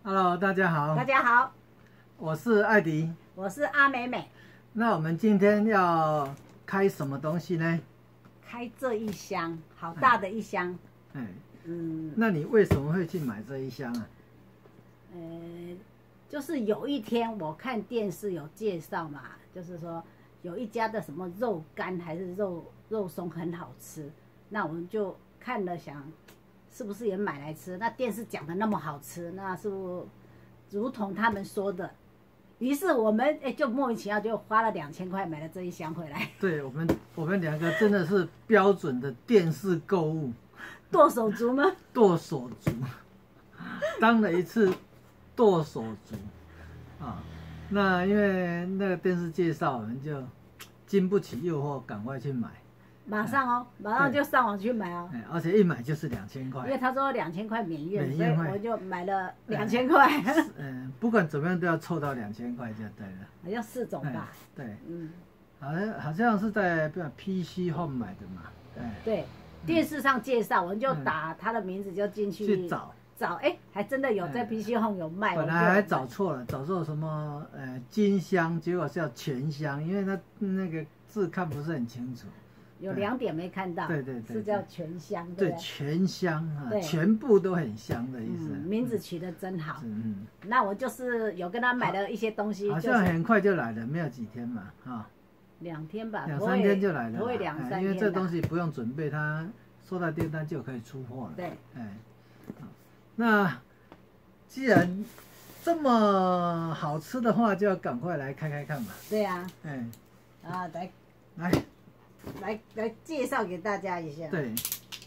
Hello， 大家好。 大家好， 我是艾迪， 我是阿美美。 那我们今天要开什么东西呢？ 开这一箱，好大的一箱。 那你为什么会去买这一箱啊？ 就是有一天我看电视有介绍嘛，就是说有一家的什么肉干还是肉松很好吃，那我们就看了想，是不是也买来吃？那电视讲的那么好吃，那是不是如同他们说的？于是我们就莫名其妙就花了2000块买了这一箱回来。 对，我们两个真的是标准的电视购物剁手族吗？ 剁手族，当了一次剁手族啊。那因为那个电视介绍，我们就经不起诱惑，赶快去买。 马上马上就上网去买哦。 而且一买就是2000块。 因为他说2000块免运，所以我就买了2000块。 不管怎么样都要凑到2000块就对了。 好像4种吧。 对。好像是在PC Home 买的嘛。 对，电视上介绍，我们就打他的名字就进去找，还真的有在 PC Home 有卖。 本来还找错了，找错什么金香，结果是要全香，因为它那个字看不是很清楚。 有2点没看到， 对， 是叫全香， 对，全香啊，全部都很香的意思。 名字取得真好。那我就是有跟他买了一些东西， 好像很快就来了，没有几天嘛，哈 ，2天吧 ，2、3天就来了， 不会2、3天， 因为这东西不用准备，它收到订单就可以出货了。 对， 那既然这么好吃的话，就要赶快来开看嘛。 对呀，来介绍给大家一下。 对。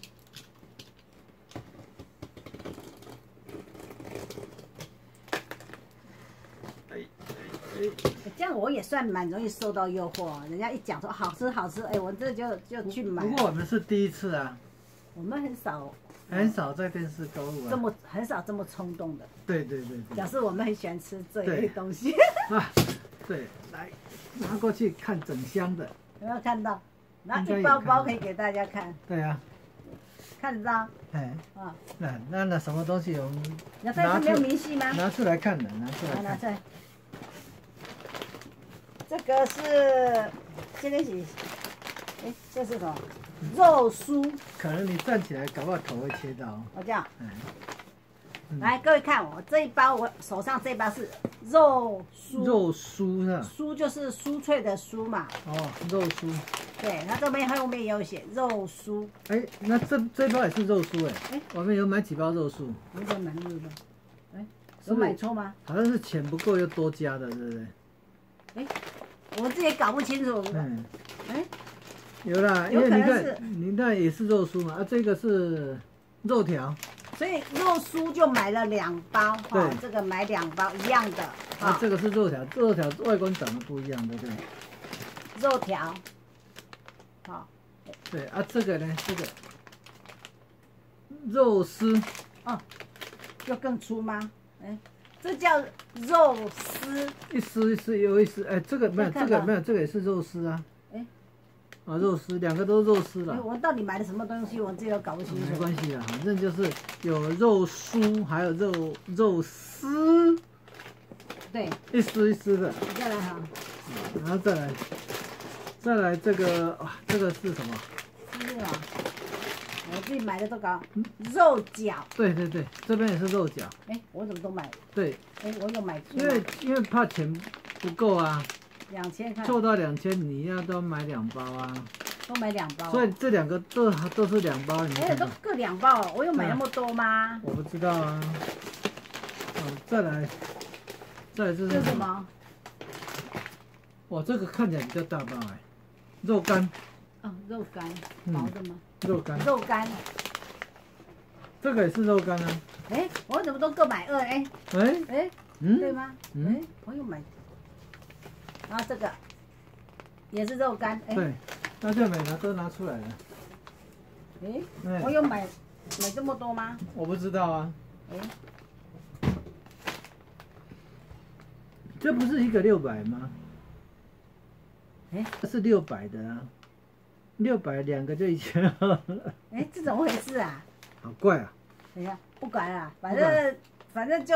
这样我也算蛮容易受到诱惑，人家一讲说好吃好吃，我这就去买。 不过我们是第一次啊。 我们很少在电视购物啊。很少这么冲动的。 对。 表示我们很喜欢吃这一类东西。 对，来拿过去看整箱的。 有没有看到？拿一包包可以给大家看。 对啊。 看得到？ 那什么东西我们没有明细吗？ 拿出来看的，拿出来。 这个是，这是什么？肉酥。 可能你站起来，搞不好头会切到。 我这样。来，各位看我这一包，我手上这一包是肉酥。 肉酥是吧？ 酥就是酥脆的酥嘛。 肉酥。对， 它这边后面也有写肉酥。 那这包也是肉酥我们有买几包肉酥？ 我在买肉的。有买错吗？ 好像是钱不够又多加的，对不对？ 我自己也搞不清楚。 有啦，因为你看，你那也是肉酥嘛，这个是肉条。 所以肉酥就买了2包， 对， 这个买2包一样的。 这个是肉条，肉条外观长得不一样，对不对？ 肉条。 对这个呢，这个肉丝。 就更粗吗？这叫肉丝。 一丝又一丝，这个没有，这个没有，这个也是肉丝啊。肉丝，2个都是肉丝了。 我到底买的什么东西，我自己都搞不清楚。 没关系的，反正就是有肉酥，还有肉丝。 对， 一丝一丝的。 再来哈。 然后再来这个这个是什么？ 是什么？我自己买的都搞肉饺。对， 这边也是肉饺。 我怎么都买？ 对。 我有买错。 因为怕钱不够啊。 2000块。 凑到2000，你要都买2包啊。 都买2包。 所以这2个都是2包，你看。 都各2包，我有买那么多吗？ 我不知道啊。再来这是什么？ 这个看起来比较大包肉干。 肉干，薄的吗？ 肉干。这个也是肉干啊。 我怎么都各买2？对吗？我有买。然后这个也是肉干。 对，那就都拿出来了。 我有买这么多吗？ 我不知道啊。这不是一个600吗？这是600的啊。600，2个就1000了。 这怎么回事啊？ 好怪啊！ 等一下，不管了，反正就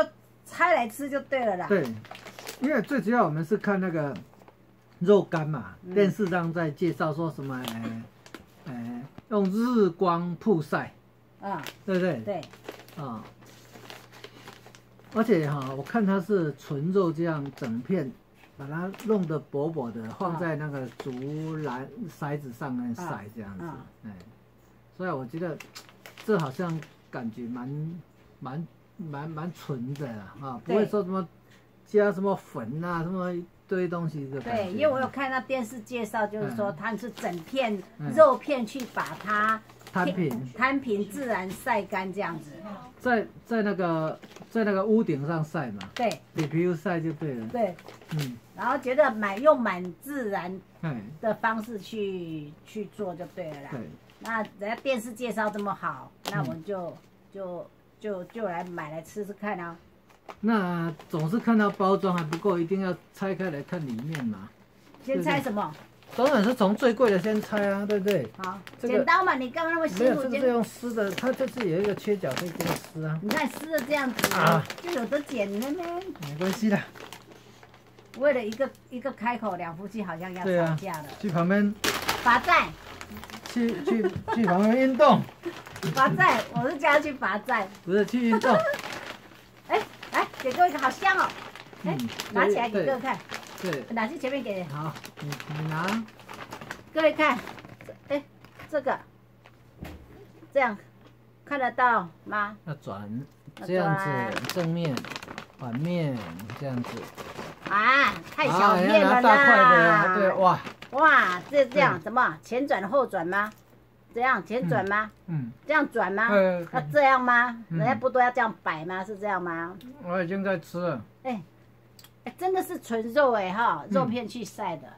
拆来吃就对了啦。 对，因为最主要我们是看那个肉干嘛，电视上在介绍说什么，用日光曝晒， 啊， 对不对？ 对， 啊，而且哈，我看它是纯肉这样整片，把它弄得薄薄的，放在那个竹篮筛子上面晒这样子，所以我觉得这好像感觉蛮纯的啊，不会说什么加什么粉啊，什么一堆东西的。 对，因为我有看到电视介绍，就是说它是整片肉片去把它摊平，自然晒干这样子。在那个屋顶上晒嘛。对。 给皮肤晒就对了。 对。然后觉得用蛮自然的方式去做就对了啦。对。那人家电视介绍这么好，那我们就来买来吃吃看啊。 那总是看到包装还不够，一定要拆开来看里面嘛。 先拆什么？ 当然是从最贵的先拆啊，对不对？ 好，剪刀嘛，你干嘛那么辛苦？ 没有，这个是用撕的，它这次有一个切角可以给你撕啊。 你看撕的这样子就有得剪了呢。 没关系的。 为了一个开口，两夫妻好像要吵架了。 去旁边罚站。 去旁边运动。 罚站，我是叫他去罚站。 不是去运动。 来，给各位一个好香哦！拿起来给各位看。 对。 拿去前面给。 好，你拿。 各位看，这个，这样看得到吗？ 要转，这样子，正面、反面这样子。 啊，太小面了啦！ 大块的，对，哇。 哇，这样怎么前转后转吗？这样前转吗？这样转吗？要这样吗？人家不都要这样摆吗？是这样吗？ 我已经在吃了。 真的是纯肉哈，肉片去晒的。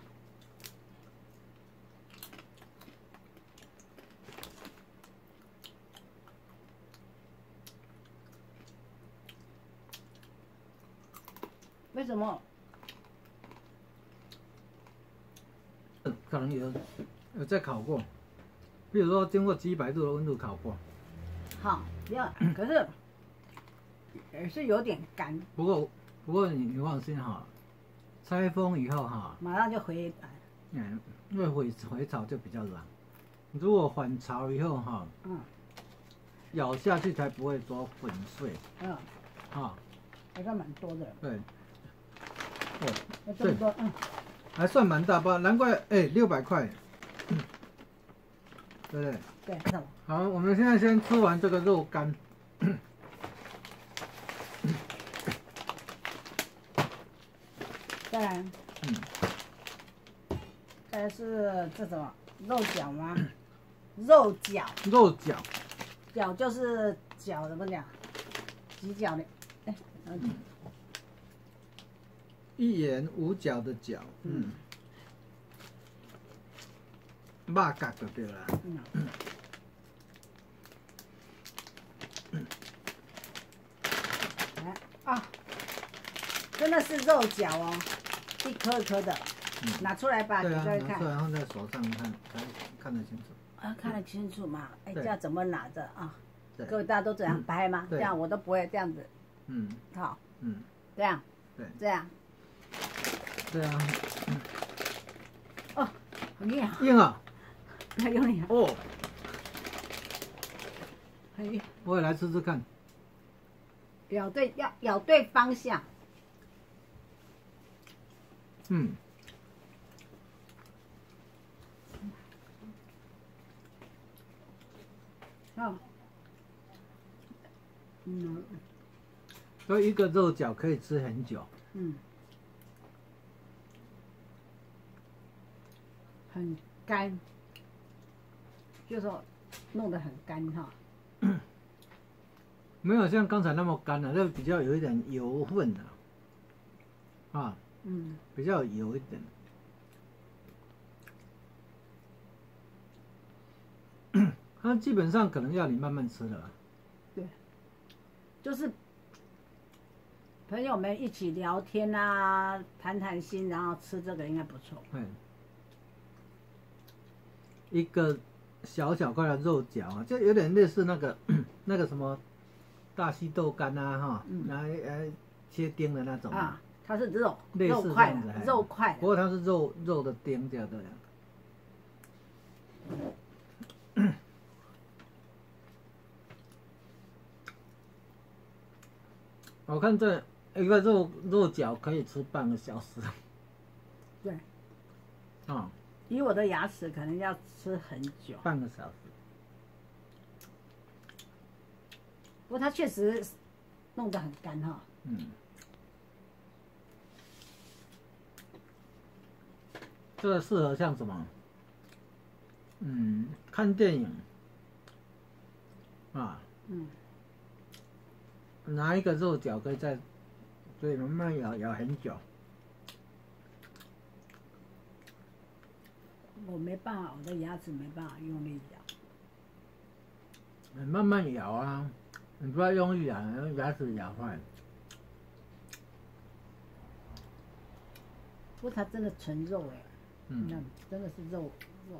为什么？ 可能有在烤过，比如说经过几百度的温度烤过。 好，可是也是有点干。 不过你放心哈，拆封以后哈， 马上就回来。 因为回潮就比较软。如果返潮以后哈，咬下去才不会说粉碎。 还算蛮多的。 对。 这么多， 还算蛮大包，难怪600块，对不对？ 对。 好，我们现在先吃完这个肉干。 再来，再来是这什么肉饺吗？肉饺。 肉饺。 饺就是饺，怎么讲？几角的？ 一言五角的角，肉角就对了。 真的是肉饺哦，一颗一颗的，拿出来吧，给各位看。 拿出来放在手上看，才看得清楚。 看得清楚嘛？这样怎么拿着啊？各位大家都这样拍吗？这样我都不会这样子。好。这样。对。这样。 对啊。 很硬啊。 硬啊。 不要用力啊。很硬。 我也来吃吃看。 咬对方向。 所以一个肉饺可以吃很久。 很干，就是说弄得很干哈。 没有像刚才那么干了，就比较有一点油分的。比较油一点。它基本上可能要你慢慢吃了。 对，就是朋友们一起聊天啊，谈谈心，然后吃这个应该不错。 一个小块的肉饺啊，就有点类似那个什么大溪豆干啊哈，来切丁的那种啊，它是肉类似这块样子，哎肉块不过它是肉的丁这样的。我看这一个肉饺可以吃半个小时。 对， 啊， 以我的牙齿可能要吃很久。 半个小时。 不过它确实弄得很干哈。 嗯，这个适合像什么？看电影啊，拿一个肉饺可以慢慢咬很久。 我没办法，我的牙齿没办法用力咬。 你慢慢咬啊，你不要用力咬，用牙齿咬坏。 不过它真的纯肉哎，你看真的是肉。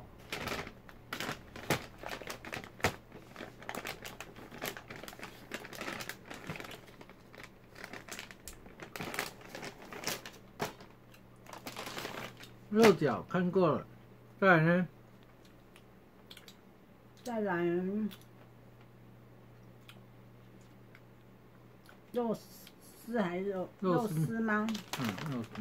肉饺看过了，再来呢？ 再来肉丝还是肉丝吗？ 肉丝。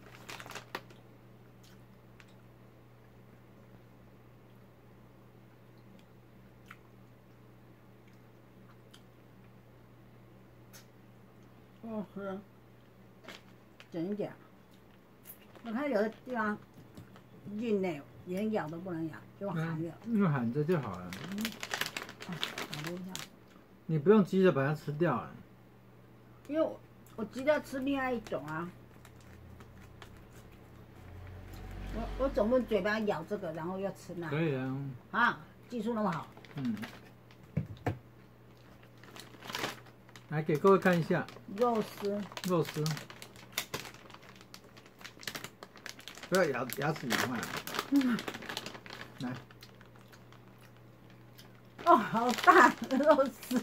肉丝，整一点。我看有的地方硬呢，连咬都不能咬，就含着。 用含着就好了。 咬一下。 你不用急着把它吃掉了。 因为我急着吃另外一种啊。我总不能嘴巴咬这个，然后又吃那。 可以啊。 啊，技术那么好。 来给各位看一下肉丝。 肉丝。不要牙齿咬坏了。来。 哦，好大肉丝，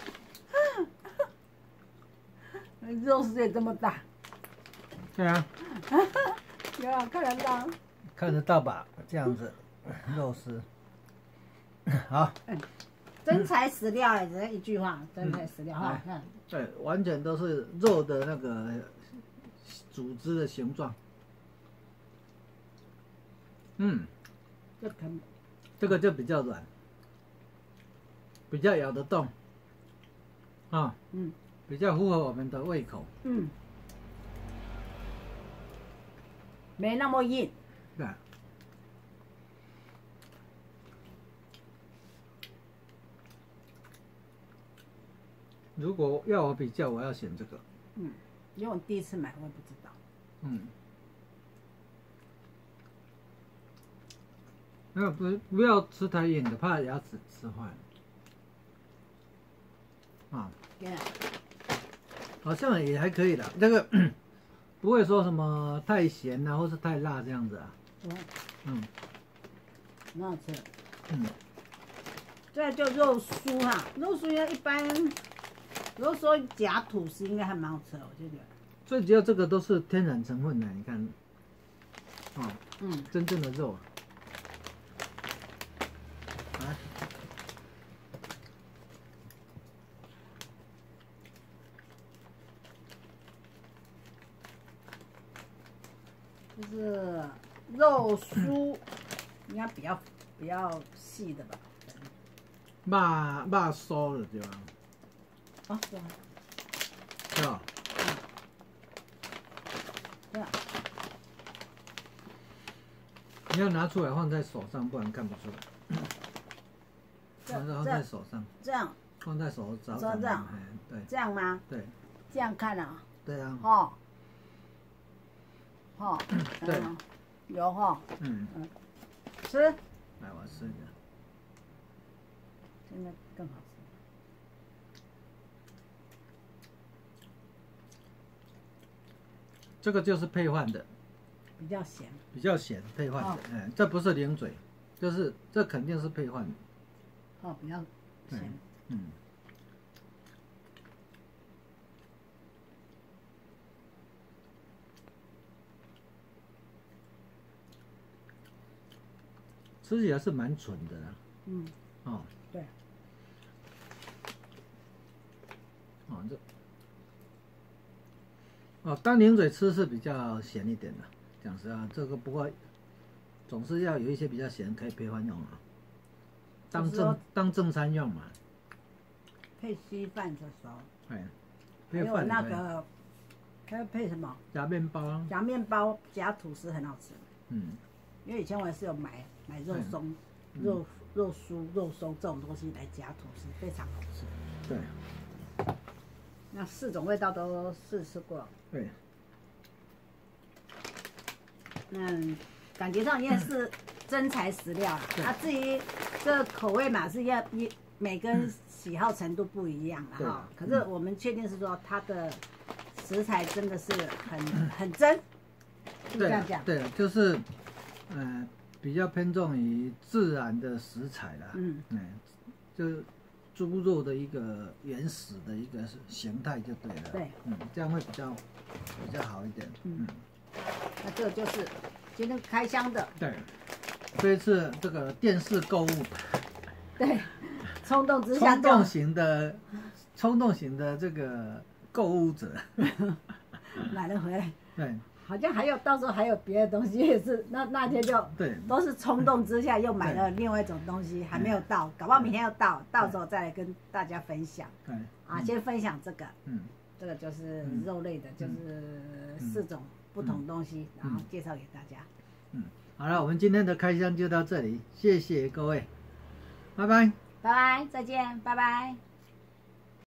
肉丝也这么大。 对啊。 有啊，看得到。 看得到吧？这样子，肉丝。好。 真材实料哎，只一句话，真材实料哈。 对，完全都是肉的那个组织的形状。这个就比较软，比较咬得动，啊，比较符合我们的胃口。 没那么硬。 对。如果要我比较，我要选这个。 因为我第一次买，我也不知道。 那不要吃太硬的，怕牙齿吃坏。啊。好像也还可以的，这个不会说什么太咸啊，或是太辣这样子啊。 很好吃。再就肉酥哈，肉酥要一般，有时候夹吐司应该还蛮好吃的，我觉得。 最主要这个都是天然成分的，你看，真正的肉。 就是肉酥，应该比较细的吧？ 肉酥的对吧？ 对啊。 是吧？ 对啊。 你要拿出来放在手上，不然看不出来。放在手上。 这样。 放在手掌。 这样。 对。 这样吗？ 对。 这样看啊。 对啊。对。 有哈。吃。 来，我试一下。 现在更好吃。 这个就是配饭的。 比较咸。 比较咸配饭的，这不是零嘴，这肯定是配饭的。 比较咸。 吃起来是蛮纯的啦。 嗯， 哦， 对。 哦，当零嘴吃是比较咸一点的，讲实话，这个不过总是要有一些比较咸可以配饭用啊，当正餐用嘛。 配稀饭的时候， 哎， 还有那个还要配什么？ 夹面包啊。 夹面包夹吐司很好吃。 嗯， 因为以前我也是有买肉松、肉酥、肉松这种东西来夹吐司，非常好吃。 对。 那4种味道都试吃过。 对。 感觉上也是真材实料啦。啊，至于这口味嘛，是要每个人喜好程度不一样啦哈。可是我们确定是说它的食材真的是很真，是这样讲。 对，就是比较偏重于自然的食材啦。就猪肉的一个原始的一个形态就对了。 对。 这样会比较好一点。 那这个就是今天开箱的。 对。这一次这个电视购物。 对。冲动之下。 冲动型的这个购物者。 买了回来。 对。 好像还有到时候还有别的东西也是，那天就都是冲动之下又买了另外一种东西，还没有到，搞不好明天要到时候再来跟大家分享。对。先分享这个。这个就是肉类的，就是4种不同东西，然后介绍给大家。 好了，我们今天的开箱就到这里，谢谢各位，拜拜。 拜拜，再见，拜拜。